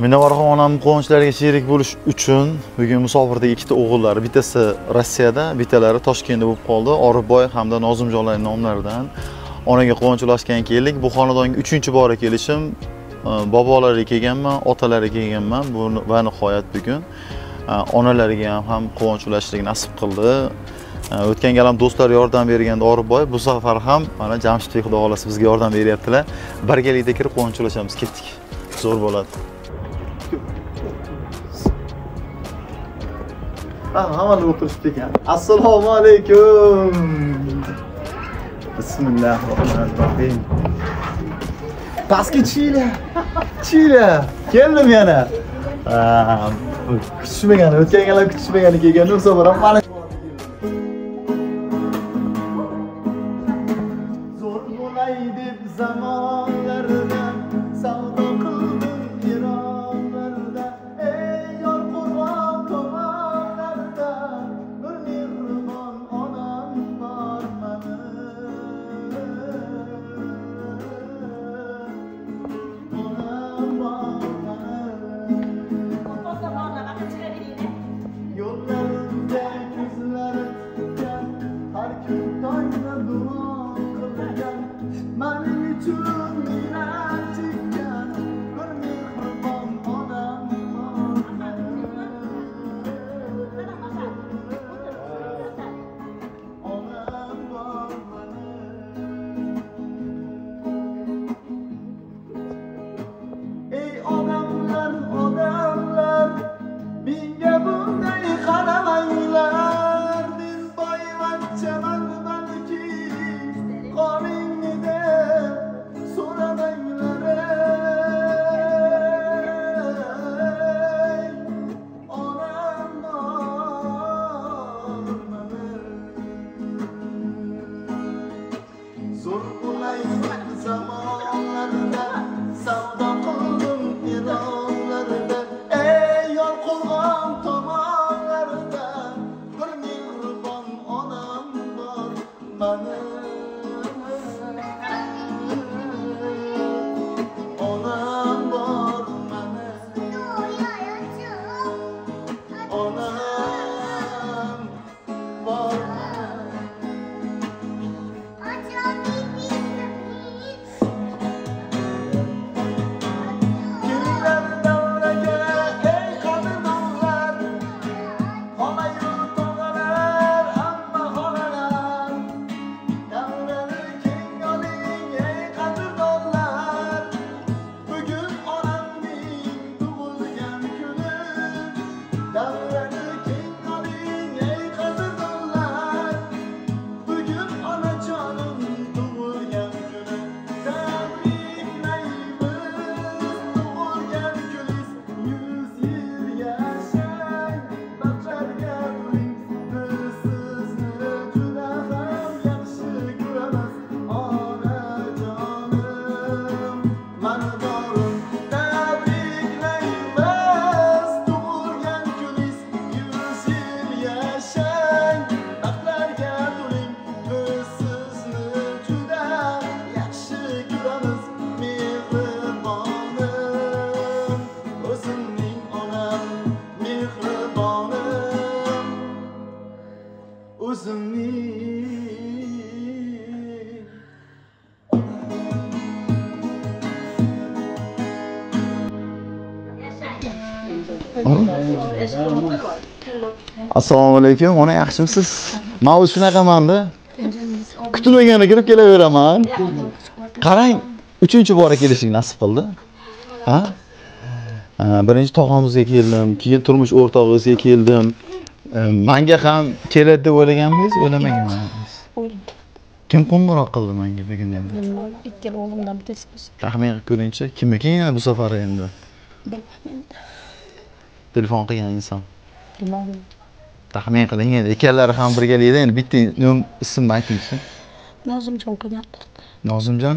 Minnavarxon onam quvonchlariga sherik bo'lish uchun bugun musofirda ikkita o'g'illari, bittasi Rossiyada, bittalari Toshkentda bo'lib qoldi. Orifboy hamda Nozimjonlar nomlaridan onaga quvonch ulashgan keldik. Bu xonadonga 3-bora kelishim. Bobolariga kelganman, otalariga kelganman. Bu va nihoyat bugun onalariga ham quvonch ulashlik nasib qildi. O'tgan gal ham do'stlar yordam berganda Orifboy, bu safar ham mana Jamshidbek xudo xolasa bizga yordam beryaptilar. Birgalikda kirib quvonch ulashamiz, ketdik. Zo'r bo'ladi. Hamma o'tirishdi ekan. Assalomu alaykum. Bismillahirrohmanirrohim. Pastga Chile. Keldim yana. Kutishmagan, o'tgan gal ham kutishmagan kelgan. Bu safar ham mana zo'r bo'lay deb zamonlarda savdo qildim Ironlarda. Ey yor Qur'on tomonlarda bir mehribon onam bor mani. Onam bor mani. Yo'llarimda ko'zlar tutgan, har kun tongda duo qilgan, mening uchun minat chekkan bir mehribon onam bor mani. Onam bor mani. Ey odamlar, menga bunday qaramanglar, dilboyvachchaman balki, qoningni so'ramanglar. Ey onam bor mani. Zo'r bo'lay zamonlarda savdo qildim Ironlarda. Ey yor Qur'on tomonlarda bir mehribon onam bor mani. Onam bor mani. Onam bor mani. Kimlar davraga ey qadrdonlar, xolayu tog'alar, amma xolalar. Davrani keng oling ey qadrdonlar, bugun onamning tug'ilgan kuni. Davrani keng oling ey qadrdonlar, bugun onajonim tug'ilgan kuni. Tabriklaymiz tug'ilgan kuningiz, 100 yil yashang, baxtlarga to'ling. Biz sizni juda ham yaxshi ko'ramiz, onajonim, manadorim. Tabriklaymiz tug'ilgan kuningiz, 100 yil yashang, baxtlarga to'ling. Biz sizni juda yaxshi ko'ramiz, mehribonim, o'zimning onam, mehribonim, o'zimning. Assalomu alaykum. Ona yaxshimisiz? Men o'zi shunaqaman-da. Kutilmaganda kirib kelaveraman. Qarang, 3-bora kelishing nasib qildi. Ha? Birinchi tog'amizga keldim, keyin turmush o'rtog'ingizga keldim. Menga ham keladi deb o'ylaganmingiz, o'ylamaganmingiz. Kim qo'ng'iroq qildi menga bugun endi? Ikkala o'g'limdan bittasi. Taxmin qilib ko'ring-chi, kimniki bu safar endi? Telefon qilgan inson. Bilmadim. Taxmin qiling endi, ikkalari ham birgalikda endi bitta ismni ayting-chi. Nozimjon qilyapti. Nozimjon?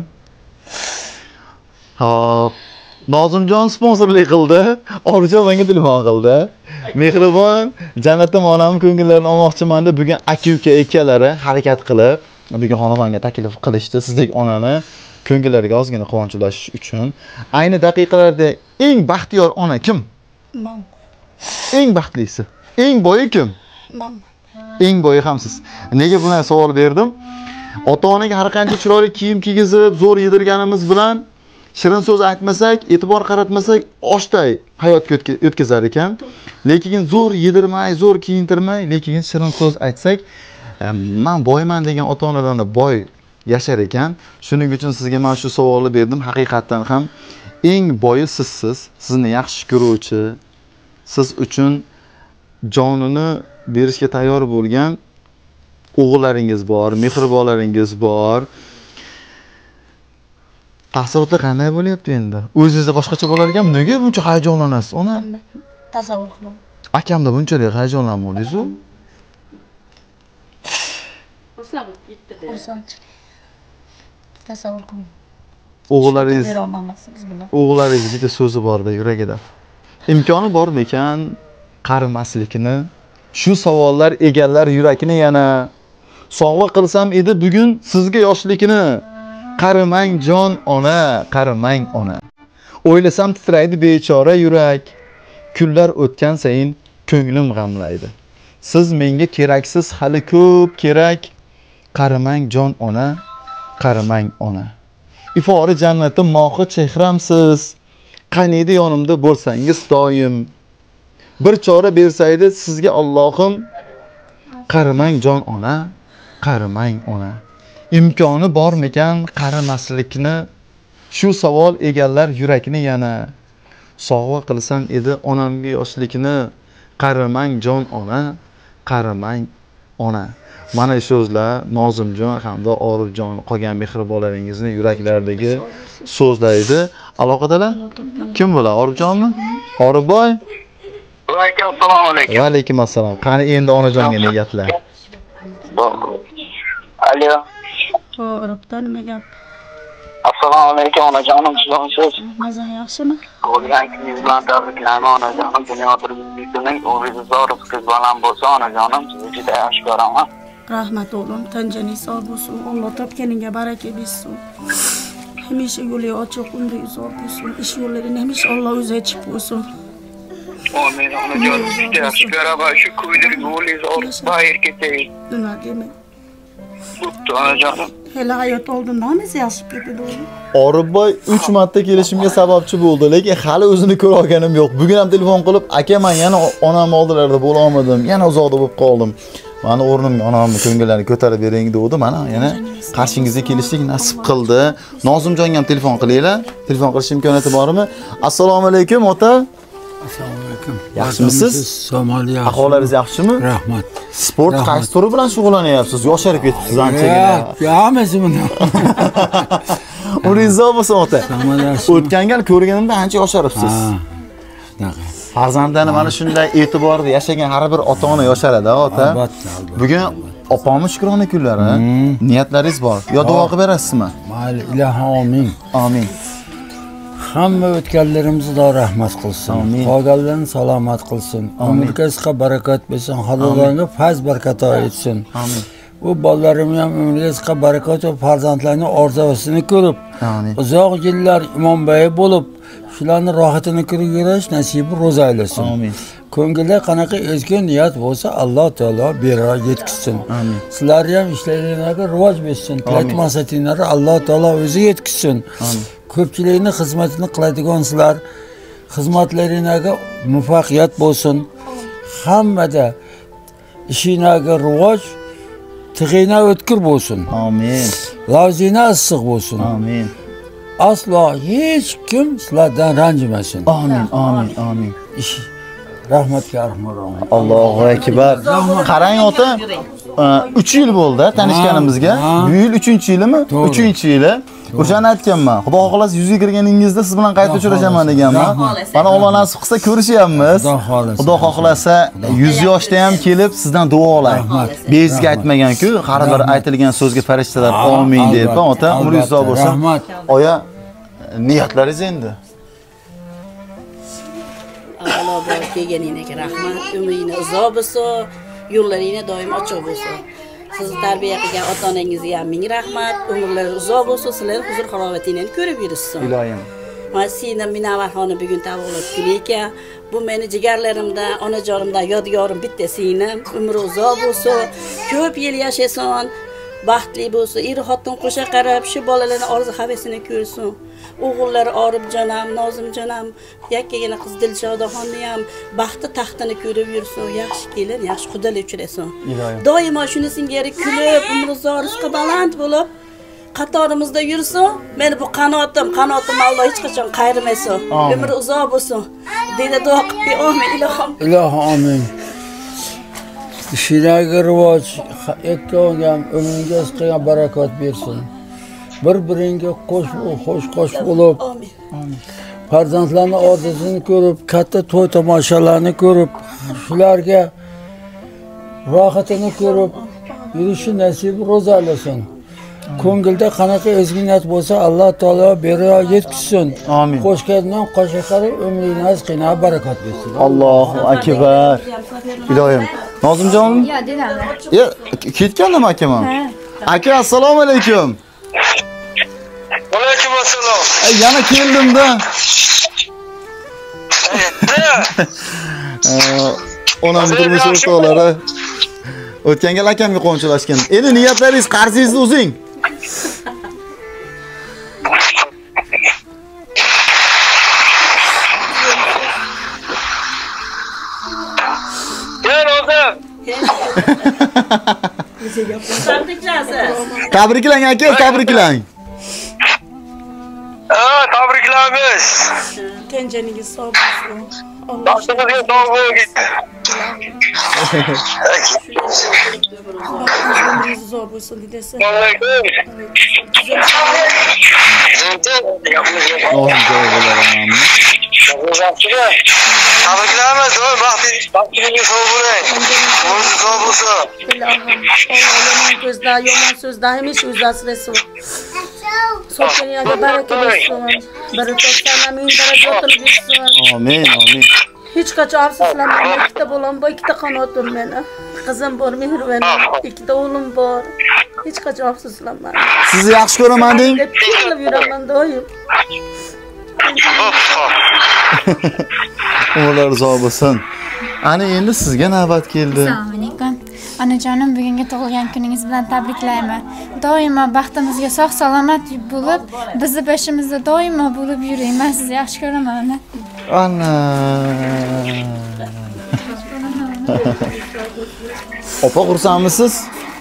Xo'p. Nozimjon sponsorlik qildi. Orifjon menga telefon qildi. Mehribon, jannatim onam ko'ngillarini olmoqchiman deb bugun aka-uka ikkalari harakat qilib bugun xonadonga taklif qilishdi. Sizdek onani ko'ngillariga ozgina quvonch ulashish uchun ayni daqiqalarda eng baxtiyor ona kim? Man. Eng baxtlisi, eng boyi kim? Man. Eng boyi ham siz. Nega bunday savol berdim? Ota-onaga har qancha chiroyli kiyim kiygizib, zo'r yedirganimiz bilan shirin so'z aytmasak, e'tibor qaratmasak, oshday hayotga o'tkazar ekan. Lekin zo'r yedirmay, zo'r kiyintirmay, lekin shirin so'z aytsak, men boyman degan ota-onalarni boy yashar ekan. Shuning uchun sizga men shu savolni berdim. Haqiqatan ham eng boyi sizsiz. Sizni yaxshi ko'ruvchi, siz uchun jonini berishga tayyor bo'lgan o'g'illaringiz bor, mehribonlaringiz bor. Taassurotlar qanday bo'lyapti endi? O'zingizda boshqacha bo'lar ekan, nega buncha hayajonlanasiz? Ona Tasavvur qiling. akamda bunchalik hayajonlanmadingiz-ku? Xursandchilik. Tasavvur qiling. O'g'illaringiz Bera olmaymiz biz bilan. o'g'illaringiz bitta so'zi borda yuragida. Imkoni bormi ekan qarimaslikni? Shu savollar egallar yurakini yana sovg'a qilsam edi bugun sizga yoshlikni. Qarimang jon ona, qarimang ona. O'ylasam titraydi bechora yurak. Kunlar o'tgan sayin ko'nglim g'amlaydi. Siz menga keraksiz, hali ko'p kerak. Qarimang jon ona, qarimang ona. Ifori jannatim mohi chehramsiz. Qaniydi yonimda bo'lsangiz doim. Bir chora bersaydi sizga Allohim. Qarimang jon ona, qarimang ona. Imkoni bormikan qarimaslikni? Shu savol egallar yurakni yana. Sovg'a qilsam edi onamga yoshlikni. Qarimang jon ona, qarimang ona. Mana shu so'zlar Nozimjon hamda Orifjon qolgan mehribonlaringizni yuraklaridagi so'zlar edi. Aloqadalar? Kim bular? Orifjonmi? Orifboy? Assalomu alaykum. Va alaykum assalom. Qani endi onajonga niyatlar. Alo. To'g'ridan nima gap? Assalomu alaykum onajonim, sizlarsiz. Mazan yaxshimi? O'lgan kuningiz bilan tabriklayman onajonim. Dunyo turmushingizning o'g'lingiz qiz baland bo'lsa onajonim, sizni juda yaxshi ko'raman. Rahmat o'g'lim, tanjaning sog' bo'lsin. Alloh topganingga baraka bersin. Hamisha yo'li ochiq, unda uzoq bo'lsin. Ish yo'llarini hamisha Alloh o'zi ochib qo'ysin. Amin onajonim, juda yaxshi ko'raman. Shu ko'ydirib yo'lingiz ortiq bayir ketay. Nima demak? Bo'pti onajonim. Hali hayot oldindan biz yaxshi ketadi o'g'lim. Orifboy 3 marta kelishimga sababchi bo'ldi, lekin hali o'zini ko'ra olganim yo'q. Bugun ham telefon qilib, "Aka, men yana onam oldilarida bo'la olmadim. Yana uzoqda bo'lib qoldim. Mani o'rnimga onamning ko'ngillarini ko'tarib bering" dedi. Mana yana qarshingizga kelishlik nasib qildi. Nozimjonga ham telefon qilinglar. Telefon qilish imkoniyati bormi? Assalomu alaykum, ota. Assalomu alaykum. Yaxshimisiz? Somaliya. Ahvolingiz yaxshimi? Rahmat. Sport qaysi turi bilan shug'ullanyapsiz? Yosharib ketibsiz anchaga. Hammasi buni. Urizo bo'lsin ota. Somaliya. O'tgan gal ko'rganimda ancha yosharibsiz. Farzandlarni mana shunday e'tiborda yashagan har bir ota-ona yosharadi, ota. Albatta. Bugun opamning shukrona kunlari. Niyatlaringiz bor. Yo duo qilib berasizmi? Mayli, ilohi amin. Amin. Hamma o'tganlarimizni rahmat qilsin. Amin. Qolganlarni salomat qilsin. Umrga barakat bersin, halollarga fayz barakat etsin. Amin. Bu bolalarimni ham umrga barakat va farzandlarning orzusini ko'rib, Amin. uzoq yillar imonbay bo'lib, shularning rohatini ko'rib yurish nasibi ro'za aylasin. Amin. Ko'ngilda qanaqa ezgu niyat bo'lsa, Alloh taolo berar yetkazsin. Amin. Sizlarni ham ishlaringizga rivoj bersin. Tilak maqsadinglarni Alloh taolo o'zi yetkazsin. Amin. Ko'pchilikning xizmatini qiladigan sizlar xizmatlaringizga muvaffaqiyat bo'lsin. Hammada ishingizga rivoj, tig'inglar o'tkir bo'lsin. Amin. Lavzinglar issiq bo'lsin. Amin. Aslo hech kim sizlardan ranjimasin. Amin. Amin. Amin. Rahmatga rahmat. Allohu akbar. Qarang ota, 3 yil bo'ldi tanishganimizga. Bu yil 3-yilimi? 3-yili. O'shani aytganman. Xudo xolasa yuzga kirganingizda siz bilan qayta uchrashaman deganman. Mana Alloh nasib qilsa ko'rishyapmiz. Xudo xohlasa 100 yoshda ham kelib sizdan duo olay. Bezga aytmagan-ku, har bir aytilgan so'zga farishtalar amin deb, ota umringiz uzoq bo'lsin. Oya, niyatlaringiz endi. Alloh kelganingizga rahmat, umringiz uzoq bo'lsin, yo'llaringiz doim ochiq bo'lsin. Sizni tarbiya qilgan ota-onangizga ham ming rahmat. Umrlari uzoq bo'lsin, sizlar huzur halovatingni ko'rib yurishsin. Iloyim. Men seni Minovarxonni bugun tavallud kuni ekan. Bu meni jigarlarimdan, onajonimdan yodgorim bitta singlim. Umri uzoq bo'lsin, ko'p yil yashasin, baxtli bo'lsin, er xotin qo'sha qarab, shu bolalarning orzu havasini ko'rsin. O'g'illari Oribjonam, Nozimjonam, yakkagina qiz Dilshodaxonni ham baxti taxtini ko'rib yursin. Yaxshi kelin, yaxshi xudolar uchrasin. Doimo shuni singari kulib, umri uzoq, rizqi baland bo'lib qatorimizda yursin. Meni bu qanotim Alloh hech qachon qayirmasin. Umri uzoq bo'lsin. Dedi duo qilib, amin ilohim. Ilohim amin. Ishidagi rivoj, ikkovga ham umringiz qilgan barakat bersin. Bir-biringga qo'sh bo'lib, farzandlarning orzusini ko'rib, katta to'y tomoshalarni ko'rib, shularga rohatini ko'rib, yurishi nasib ro'zalasin. Ko'ngilda qanaqa ezgu niyat bo'lsa, Alloh taolo beriyo yetkizsin. Amin. Qo'shgandan qo'shaqari umringiz qiyna barakat bersin. Allohu akbar. Iloyim. Nozimjonim? Yo, dedam. Ketgandimi akaman? Aka, assalomu alaykum. Alaykum assalom. Yana keldim-da. Onam turmush o'rtoqlari o'tgan gal akamga qo'nchilashgan. Endi niyatlaringiz, qarzingizni o'zing. Gel oğlum. Tabriklang aka, tabriklang. Tabriklaymiz. Tenceningiz sog' bo'lsin. Baxtimizga sog' bo'ling. Umringiz uzoq bo'lsin dedasi. Tabriklaymiz. Baxtimizga sog' bo'ling. Umringiz uzoq bo'lsin. Allohning ko'zda yomon so'zda hamisha o'zi asrasin. Sotganiga baraka bersin. Barakatlarni ming darajatini bersin. Amin, amin. Hech qachon afsuslanmayman. Ikkita bolam bor, ikkita qanotim meni. Qizim bor, mehribon. Ikkita o'g'lim bor. Hech qachon afsuslanmayman. Sizni yaxshi ko'raman deng. Deb qilib yuraman doim. Umrlar uzoq bo'lsin. Ana endi sizga navbat keldi. Assalomu alaykum. Onajonim, bugungi tug'ilgan kuningiz bilan tabriklayman. Doimo baxtimizga sog' salomat bo'lib, bizni boshimizda doimo bo'lib yuring. Men sizni yaxshi ko'raman, ona. Ana. Opa, xursandmisiz?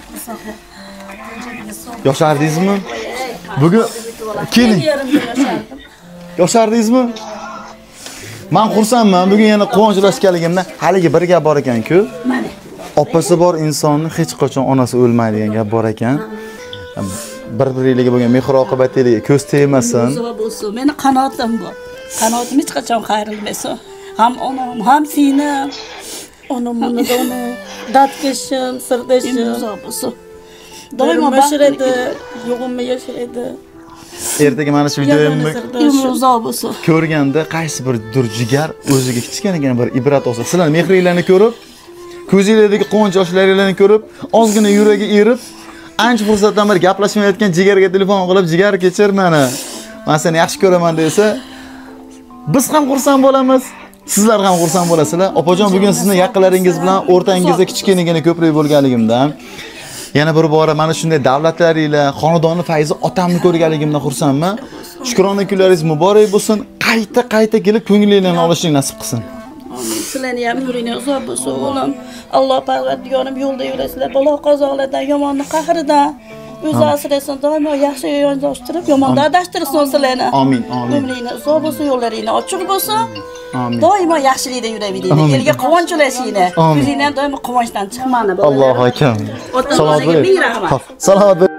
Yoshardingizmi? Bugun keling. Yoshardingizmi? Men xursandman. Bugun yana quvonchlanganligimdan haligi bir gap bor ekan-ku. Mana. Opasi bor insonni hech qachon onasi o'lmaydigan gap bor ekan. Bir-biriga bo'lgan mehr-oqibatligiga ko'z tegmasin. Uzoq bo'lsin. Meni qanotim bor. Qanotim hech qachon qayrilmasin. Ham onam, ham seni. Onam buni dona, dadkashim, sirdashim uzoq bo'lsin. Doimo bashiradi, yo'g'imni yashiradi. Ertaga mana shu videomni uzoq bo'lsin. ko'rganda qaysi bir jigar o'ziga kichkinagina bir ibrat olsa, sizlar mehringlarni ko'rib, ko'zinglardagi quvonch yoshlaringlarni ko'rib, ozgina yuragi erib, ancha fursatdan bir gaplashmayotgan jigarga telefon qilib, "Jigar kechir meni. Men seni yaxshi ko'raman" desa, biz ham xursand bo'lamiz, sizlar ham xursand bo'lasizlar. Opajon, bugun sizni yaqinlaringiz bilan o'rtangizda kichkinagina ko'prik bo'lganligimdan, yana bir bora mana shunday davlatlaringlar, xonadonni fayzi otamni ko'rganligimdan xursandman. Shukrona kunlaringiz muborak bo'lsin. Qayta kelib ko'ngilinglarni olishni nasib qilsin. Amin. Sizlarni ham yuringlar uzoq bo'lsin o'g'lim. Alloh Parvardigorim yo'lda yurasizlar, balo qazolardan, yomonni qahridan o'zi asrasin, doimo yaxshi yondashtirib, yomondan adashtirsin sizlarni. Amin, amin. Umringiz uzoq bo'lsin, yo'llaringiz ochiq bo'lsin. Amin. Doimo yaxshilikda yuraveringlar. Elga quvonch ulashinglar. O'zingizlar doimo quvonchdan chiqmani bo'ling. Allohu akbar. Salomat bo'ling. Salomat bo'ling.